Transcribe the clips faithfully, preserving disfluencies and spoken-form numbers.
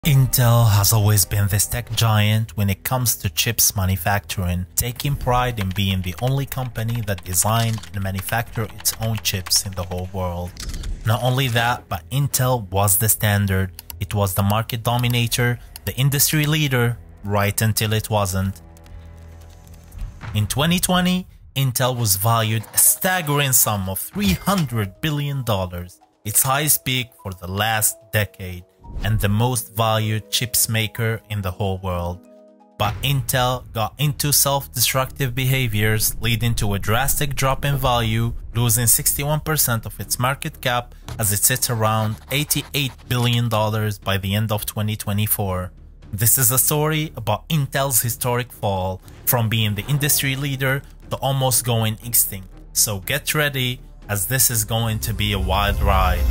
Intel has always been this tech giant when it comes to chips manufacturing, taking pride in being the only company that designed and manufactured its own chips in the whole world. Not only that, but Intel was the standard. It was the market dominator, the industry leader, right until it wasn't. In twenty twenty, Intel was valued a staggering sum of three hundred billion dollars, its highest peak for the last decade, and the most valued chips maker in the whole world. But Intel got into self-destructive behaviors, leading to a drastic drop in value, losing sixty-one percent of its market cap as it sits around eighty-eight billion dollars by the end of twenty twenty-four. This is a story about Intel's historic fall, from being the industry leader to almost going extinct. So get ready, as this is going to be a wild ride.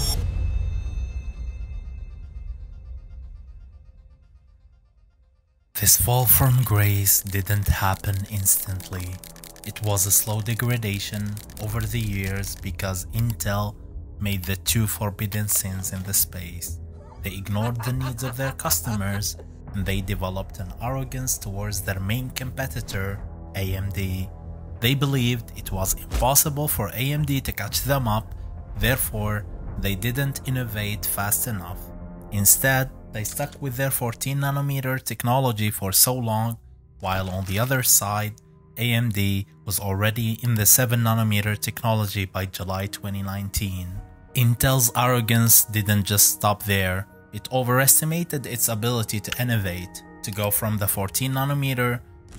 This fall from grace didn't happen instantly. It was a slow degradation over the years because Intel made the two forbidden sins in the space. They ignored the needs of their customers, and they developed an arrogance towards their main competitor, A M D. They believed it was impossible for A M D to catch them up, therefore they didn't innovate fast enough. Instead, they stuck with their fourteen nanometer technology for so long, while on the other side, A M D was already in the seven nanometer technology by July twenty nineteen. Intel's arrogance didn't just stop there. It overestimated its ability to innovate, to go from the fourteen nanometer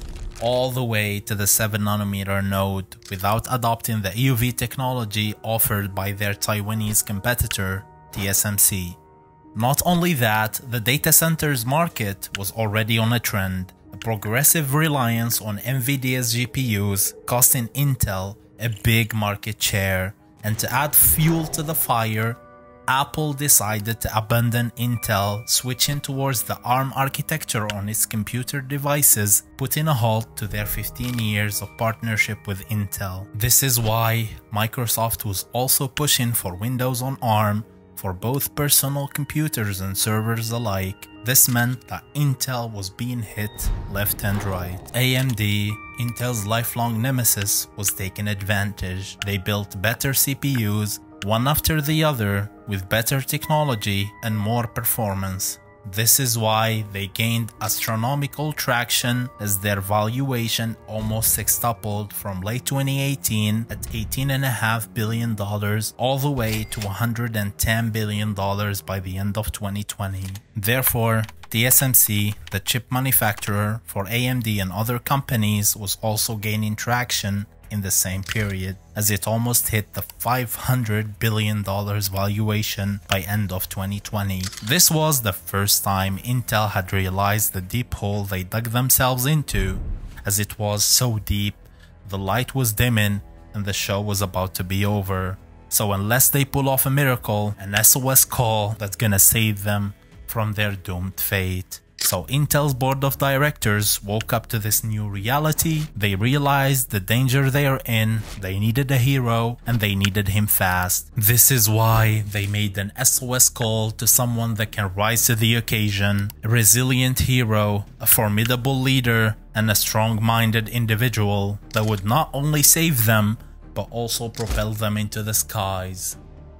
all the way to the seven nanometer node without adopting the E U V technology offered by their Taiwanese competitor, T S M C. Not only that, the data centers market was already on a trend, a progressive reliance on NVIDIA's G P Us costing Intel a big market share, and to add fuel to the fire, Apple decided to abandon Intel, switching towards the ARM architecture on its computer devices, putting a halt to their fifteen years of partnership with Intel. This is why Microsoft was also pushing for Windows on ARM for both personal computers and servers alike. This meant that Intel was being hit left and right. A M D, Intel's lifelong nemesis, was taking advantage. They built better C P Us, one after the other, with better technology and more performance. This is why they gained astronomical traction, as their valuation almost sextupled from late twenty eighteen at eighteen point five billion dollars all the way to one hundred ten billion dollars by the end of twenty twenty. Therefore, T S M C, the chip manufacturer for A M D and other companies, was also gaining traction in the same period, as it almost hit the five hundred billion dollars valuation by end of twenty twenty. This was the first time Intel had realized the deep hole they dug themselves into, as it was so deep, the light was dimming and the show was about to be over. So unless they pull off a miracle, an S O S call that's gonna save them from their doomed fate. So Intel's board of directors woke up to this new reality. They realized the danger they are in, they needed a hero, and they needed him fast. This is why they made an S O S call to someone that can rise to the occasion, a resilient hero, a formidable leader, and a strong-minded individual that would not only save them, but also propel them into the skies.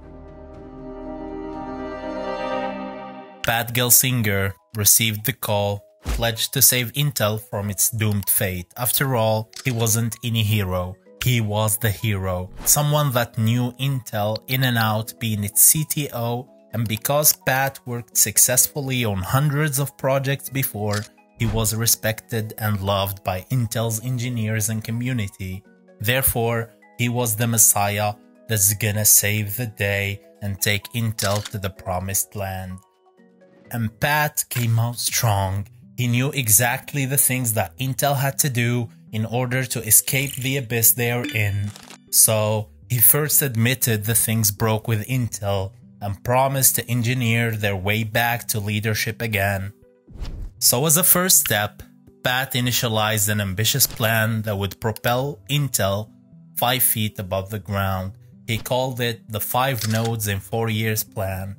Pat Gelsinger received the call, pledged to save Intel from its doomed fate. After all, he wasn't any hero, he was the hero. Someone that knew Intel in and out, being its C T O, and because Pat worked successfully on hundreds of projects before, he was respected and loved by Intel's engineers and community. Therefore, he was the messiah that's gonna save the day and take Intel to the promised land. And Pat came out strong. He knew exactly the things that Intel had to do in order to escape the abyss they are in. So he first admitted the things broke with Intel and promised to engineer their way back to leadership again. So as a first step, Pat initialized an ambitious plan that would propel Intel five feet above the ground. He called it the Five Nodes in Four Years plan.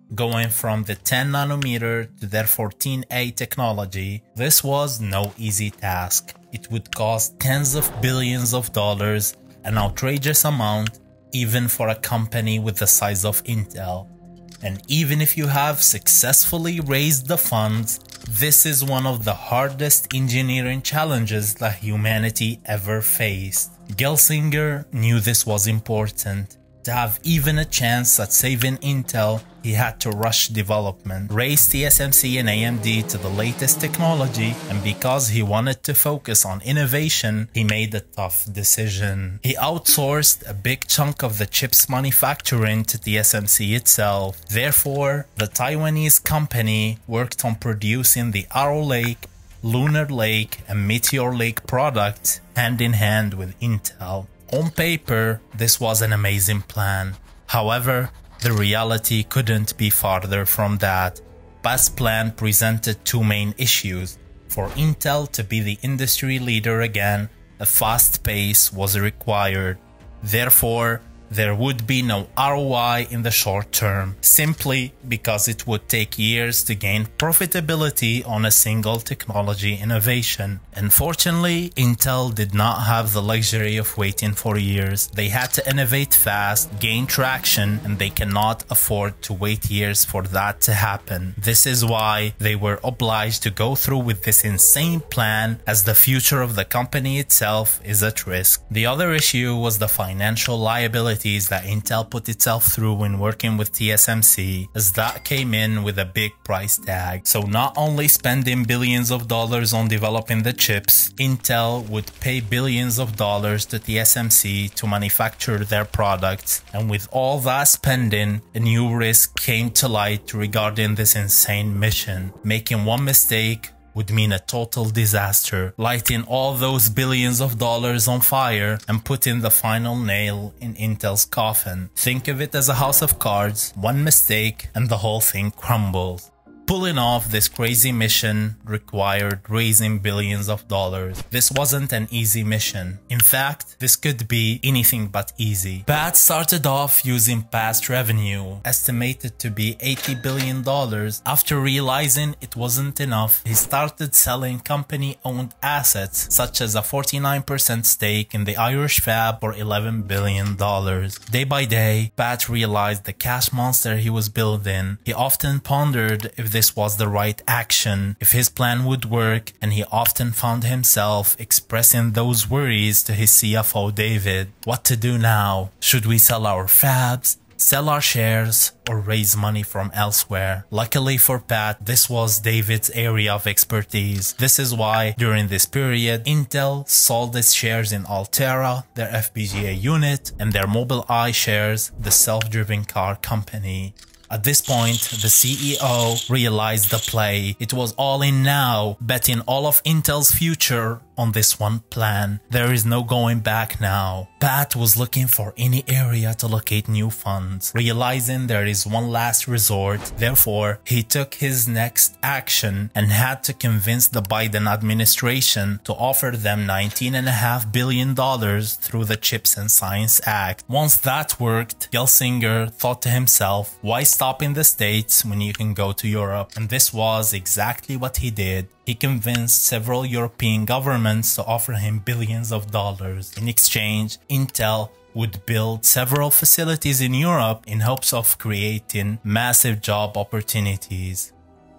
Going from the ten nanometer to their fourteen A technology, this was no easy task. It would cost tens of billions of dollars, an outrageous amount, even for a company with the size of Intel. And even if you have successfully raised the funds, this is one of the hardest engineering challenges that humanity ever faced. Gelsinger knew this was important. To have even a chance at saving Intel, he had to rush development, raise T S M C and A M D to the latest technology, and because he wanted to focus on innovation, he made a tough decision. He outsourced a big chunk of the chips manufacturing to T S M C itself. Therefore, the Taiwanese company worked on producing the Arrow Lake, Lunar Lake, and Meteor Lake products hand in hand with Intel. On paper, this was an amazing plan. However, the reality couldn't be farther from that. Pat's plan presented two main issues. For Intel to be the industry leader again, a fast pace was required. Therefore, there would be no R O I in the short term, simply because it would take years to gain profitability on a single technology innovation. Unfortunately, Intel did not have the luxury of waiting for years. They had to innovate fast, gain traction, and they cannot afford to wait years for that to happen. This is why they were obliged to go through with this insane plan, as the future of the company itself is at risk. The other issue was the financial liability that Intel put itself through when working with T S M C, as that came in with a big price tag. So not only spending billions of dollars on developing the chips, Intel would pay billions of dollars to T S M C to manufacture their products, and with all that spending, a new risk came to light regarding this insane mission. Making one mistake would mean a total disaster, lighting all those billions of dollars on fire and putting the final nail in Intel's coffin. Think of it as a house of cards, one mistake and the whole thing crumbles. Pulling off this crazy mission required raising billions of dollars. This wasn't an easy mission. In fact, this could be anything but easy. Pat started off using past revenue, estimated to be eighty billion dollars. After realizing it wasn't enough, he started selling company-owned assets, such as a forty-nine percent stake in the Irish fab for eleven billion dollars. Day by day, Pat realized the cash monster he was building. He often pondered if this was the right action, if his plan would work, and he often found himself expressing those worries to his C F O David. What to do now? Should we sell our fabs, sell our shares, or raise money from elsewhere? Luckily for Pat, this was David's area of expertise. This is why, during this period, Intel sold its shares in Altera, their F P G A unit, and their Mobileye shares, the self-driven car company. At this point, the C E O realized the play. It was all in now, betting all of Intel's future on this one plan. There is no going back now. Pat was looking for any area to locate new funds, realizing there is one last resort. Therefore, he took his next action and had to convince the Biden administration to offer them nineteen point five billion dollars through the Chips and Science Act. Once that worked, Gelsinger thought to himself, why stop in the States when you can go to Europe? And this was exactly what he did. He convinced several European governments to offer him billions of dollars. In exchange, Intel would build several facilities in Europe in hopes of creating massive job opportunities.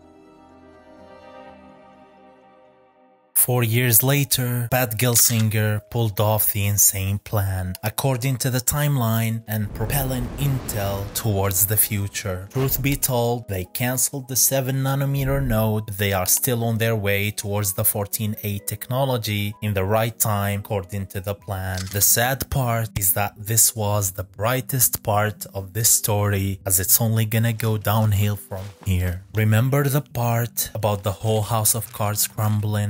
Four years later, Pat Gelsinger pulled off the insane plan, according to the timeline, and propelling Intel towards the future. Truth be told, they cancelled the seven nanometer node, but they are still on their way towards the fourteen A technology in the right time, according to the plan. The sad part is that this was the brightest part of this story, as it's only gonna go downhill from here. Remember the part about the whole house of cards crumbling? This is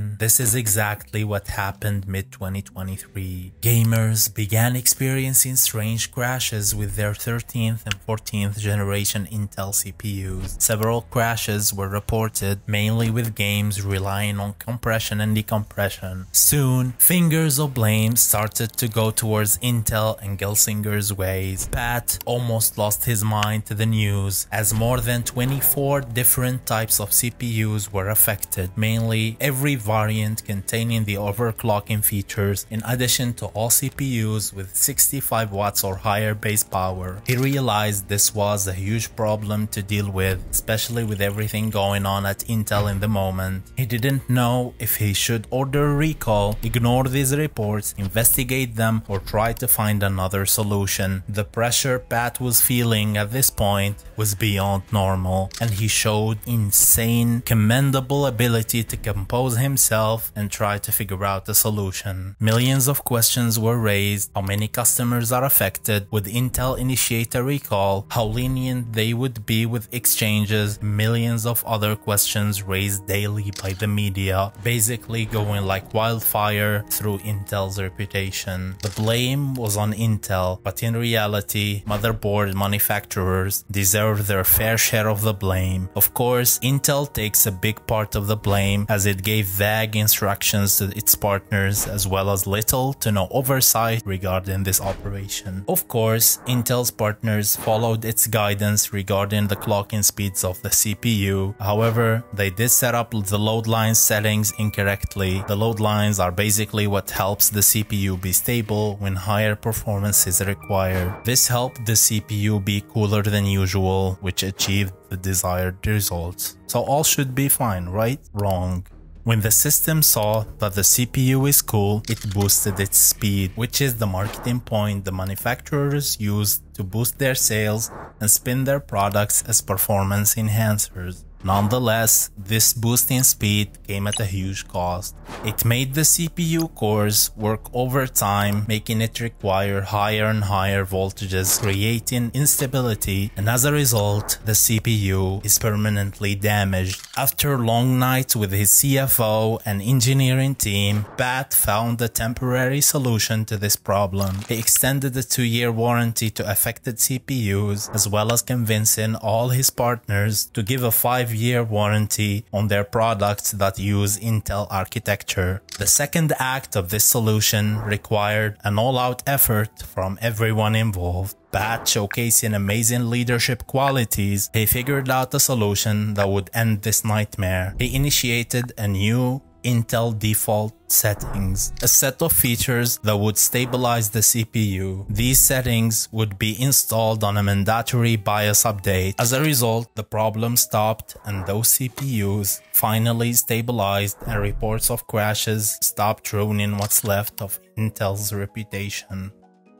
is exactly what happened mid twenty twenty-three. Gamers began experiencing strange crashes with their thirteenth and fourteenth generation Intel C P Us. Several crashes were reported, mainly with games relying on compression and decompression. Soon, fingers of blame started to go towards Intel and Gelsinger's ways. Pat almost lost his mind to the news, as more than twenty-four different types of C P Us were affected, mainly every variant containing the overclocking features, in addition to all C P Us with sixty-five watts or higher base power. He realized this was a huge problem to deal with, especially with everything going on at Intel in the moment. He didn't know if he should order a recall, ignore these reports, investigate them, or try to find another solution. The pressure Pat was feeling at this point was beyond normal, and he showed insane, commendable ability to compose himself and try to figure out a solution. Millions of questions were raised: how many customers are affected, would Intel initiate a recall, how lenient they would be with exchanges, millions of other questions raised daily by the media, basically going like wildfire through Intel's reputation. The blame was on Intel, but in reality, motherboard manufacturers deserve their fair share of the blame. Of course, Intel takes a big part of the blame, as it gave vague instructions to its partners as well as little to no oversight regarding this operation. Of course, Intel's partners followed its guidance regarding the clocking speeds of the C P U. However, they did set up the load line settings incorrectly. The load lines are basically what helps the C P U be stable when higher performance is required. This helped the C P U be cooler than usual, which achieved the desired results. So all should be fine, right? Wrong. When the system saw that the C P U is cool, it boosted its speed, which is the marketing point the manufacturers use to boost their sales and spin their products as performance enhancers. Nonetheless, this boost in speed came at a huge cost. It made the C P U cores work overtime, making it require higher and higher voltages, creating instability, and as a result, the C P U is permanently damaged. After long nights with his C F O and engineering team, Pat found a temporary solution to this problem. He extended the two-year warranty to affected C P Us, as well as convincing all his partners to give a five year warranty on their products that use Intel architecture. The second act of this solution required an all-out effort from everyone involved. Pat showcasing amazing leadership qualities, he figured out a solution that would end this nightmare. He initiated a new Intel default settings, a set of features that would stabilize the C P U. These settings would be installed on a mandatory BIOS update. As a result, the problem stopped and those C P Us finally stabilized, and reports of crashes stopped ruining what's left of Intel's reputation.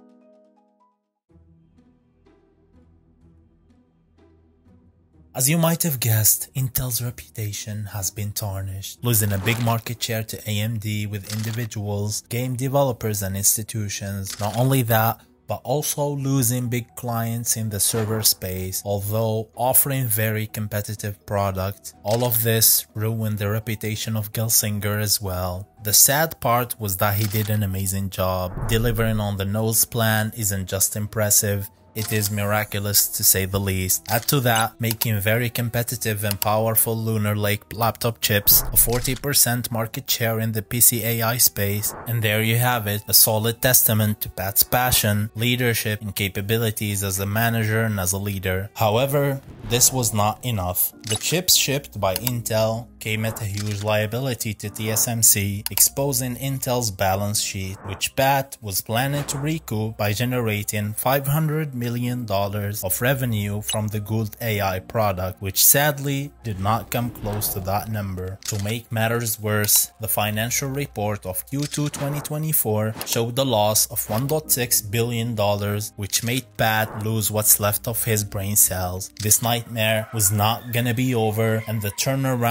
As you might have guessed, Intel's reputation has been tarnished, losing a big market share to A M D with individuals, game developers, and institutions. Not only that, but also losing big clients in the server space, although offering very competitive products. All of this ruined the reputation of Gelsinger as well. The sad part was that he did an amazing job. Delivering on the nose plan isn't just impressive, it is miraculous to say the least. Add to that, making very competitive and powerful Lunar Lake laptop chips, a forty percent market share in the P C A I space, and there you have it, a solid testament to Pat's passion, leadership, and capabilities as a manager and as a leader. However, this was not enough. The chips shipped by Intel came at a huge liability to T S M C, exposing Intel's balance sheet, which Pat was planning to recoup by generating five hundred million dollars of revenue from the Gould A I product, which sadly did not come close to that number. To make matters worse, the financial report of Q two twenty twenty-four showed a loss of one point six billion dollars, which made Pat lose what's left of his brain cells. This nightmare was not gonna be over, and the turnaround he was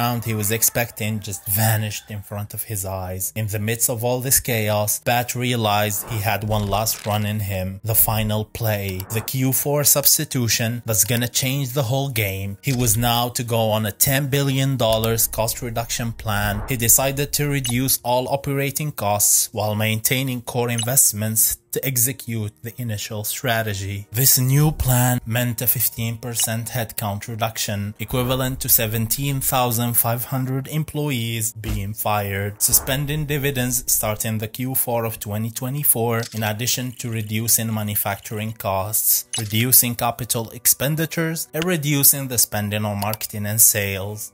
was expecting just vanished in front of his eyes. In the midst of all this chaos, Pat realized he had one last run in him, the final play, the Q four substitution that's gonna change the whole game. He was now to go on a ten billion dollars cost reduction plan. He decided to reduce all operating costs while maintaining core investments to execute the initial strategy. This new plan meant a fifteen percent headcount reduction, equivalent to seventeen thousand five hundred employees being fired, suspending dividends starting the Q four of twenty twenty-four, in addition to reducing manufacturing costs, reducing capital expenditures, and reducing the spending on marketing and sales.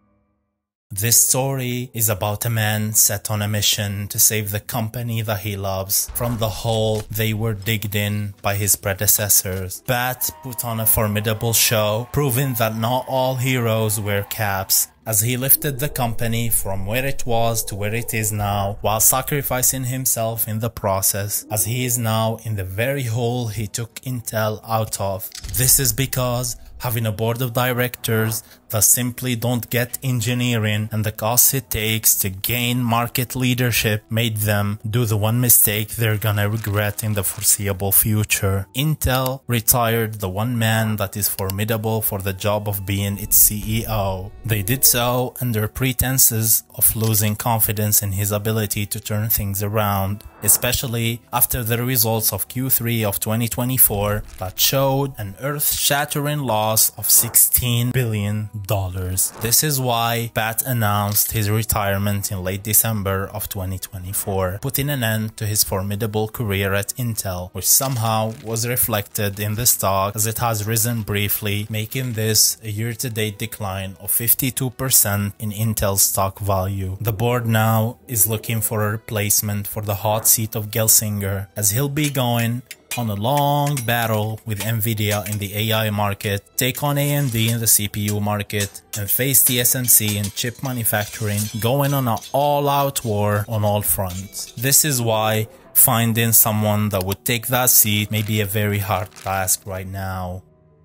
This story is about a man set on a mission to save the company that he loves from the hole they were digged in by his predecessors. Pat put on a formidable show, proving that not all heroes wear caps, as he lifted the company from where it was to where it is now, while sacrificing himself in the process, as he is now in the very hole he took Intel out of. This is because having a board of directors that simply don't get engineering and the costs it takes to gain market leadership made them do the one mistake they're gonna regret in the foreseeable future. Intel retired the one man that is formidable for the job of being its C E O. They did so under pretenses of losing confidence in his ability to turn things around, especially after the results of Q three of twenty twenty-four that showed an earth-shattering loss of sixteen billion dollars. This is why Pat announced his retirement in late December of twenty twenty-four, putting an end to his formidable career at Intel, which somehow was reflected in the stock as it has risen briefly, making this a year-to-date decline of fifty-two percent in Intel's stock value. The board now is looking for a replacement for the hot seat of Gelsinger, as he'll be going on a long battle with Nvidia in the A I market, take on A M D in the C P U market, and face T S M C in chip manufacturing, going on an all-out war on all fronts. This is why finding someone that would take that seat may be a very hard task right now.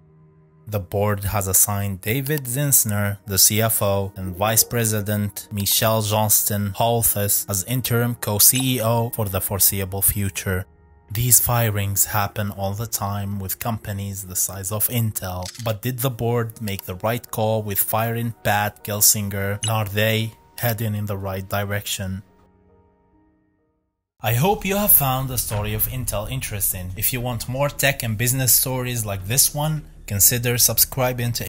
The board has assigned David Zinsner, the C F O, and Vice President Michelle Johnston Holthus as interim co-C E O for the foreseeable future. These firings happen all the time with companies the size of Intel, but did the board make the right call with firing Pat Gelsinger, and are they heading in the right direction? I hope you have found the story of Intel interesting. If you want more tech and business stories like this one, consider subscribing to